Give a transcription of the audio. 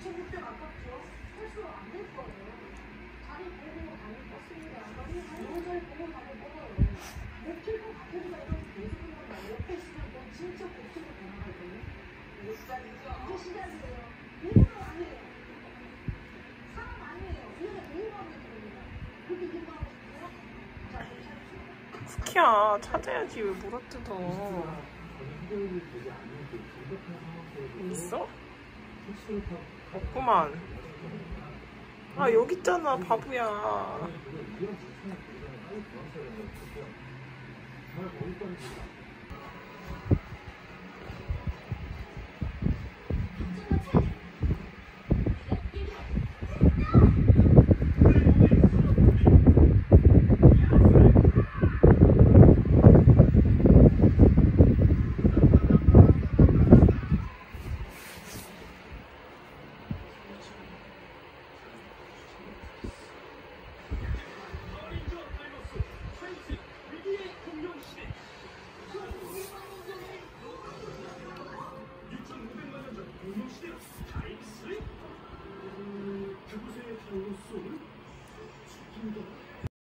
2,600 아깝죠? 할수 안 될 거예요. 자리 보고 다닐 것입니다. 노절 보고 다닐 거예요. 목줄 것 같으니까 이런 계속 한단 말이에요. 옆에 있으면 그건 진짜 목줄로 돌아가거든요. 이제 시작이죠? 이제 시작이에요. 일부러 아니에요. 사람 아니에요. 이게 일부러 있거든요. 그렇게 일부러 싶어요? 자, 좀 찾으세요. 스키야, 찾아야지. 왜 물어뜯어. 있어? 없구만. 아, 여기 있잖아, 바보야.